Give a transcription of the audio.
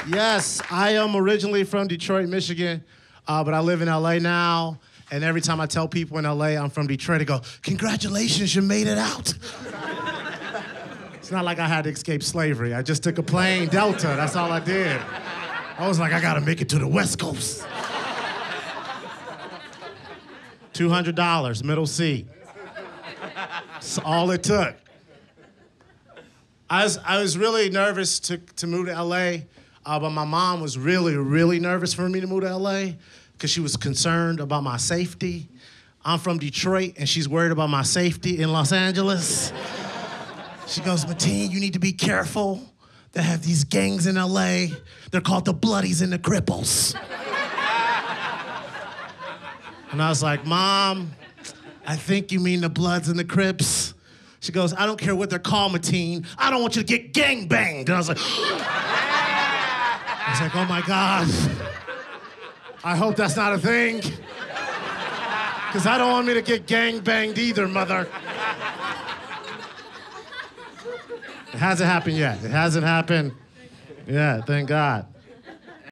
Yes, I am originally from Detroit, Michigan, but I live in LA now. And every time I tell people in LA I'm from Detroit, they go, "Congratulations, you made it out." It's not like I had to escape slavery. I just took a plane, Delta, that's all I did. I was like, I gotta make it to the West Coast. $200, middle seat. That's all it took. I was really nervous to move to LA, but my mom was really, really nervous for me to move to LA because she was concerned about my safety. I'm from Detroit, and she's worried about my safety in Los Angeles. She goes, "Mateen, you need to be careful. They have these gangs in LA. They're called the Bloodies and the Cripples." And I was like, "Mom, I think you mean the Bloods and the Crips." She goes, "I don't care what they're called, Mateen. I don't want you to get gang banged." And I was like, oh my God. I hope that's not a thing. Because I don't want me to get gang banged either, mother. It hasn't happened yet. It hasn't happened. Yeah, thank God.